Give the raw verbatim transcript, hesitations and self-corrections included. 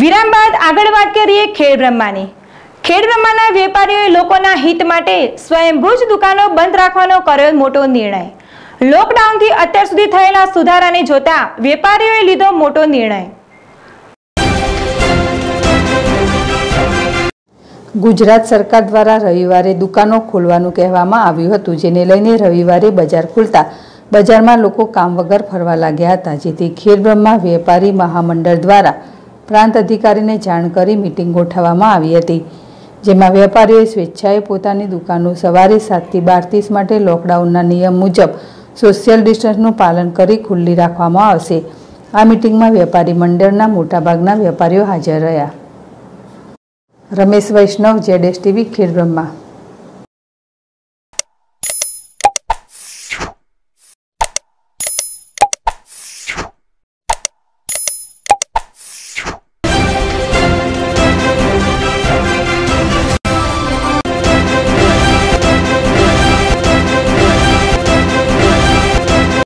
વિરામ બાદ આગળ વાત કરીએ ખેડબ્રહ્માની। ખેડબ્રહ્માના વેપારીઓએ લોકોના હિત માટે સ્વયંભૂ જ દુકાનો બંધ રાખવાનો કર્યો મોટો નિર્ણય। લોકડાઉનથી અત્યાર સુધી થયેલા સુધારાને જોતા વેપારીઓએ લીધો મોટો નિર્ણય। ગુજરાત સરકાર દ્વારા રવિવારે દુકાનો ખોલવાનું કહેવામાં આવ્યું હતું, જેને લઈને રવિવારે બજાર ખુલતા બજારમાં લોકો કામ વગર ફરવા લાગ્યા હતા, જેથી ખેડબ્રહ્મા વેપારી મહામંડળ દ્વારા પ્રાંત અધિકારીને જાણ કરી મિટિંગ ગોઠવવામાં આવી હતી, જેમાં વેપારીઓએ સ્વેચ્છાએ પોતાની દુકાનો સવારે સાતથી બાર ત્રીસ માટે લોકડાઉનના નિયમ મુજબ સોશિયલ ડિસ્ટન્સનું પાલન કરી ખુલ્લી રાખવામાં આવશે। આ મિટિંગમાં વેપારી મંડળના મોટાભાગના વેપારીઓ હાજર રહ્યા। Ramesh Vaishnav, Z S TV, Khedbrahma.